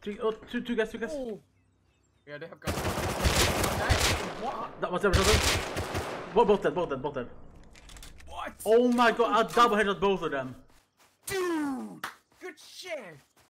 Two guys. Oh. Yeah, they have guns. What? That was everything. Both dead. What? Oh my god, I double headed both of them. Dude! Good shit!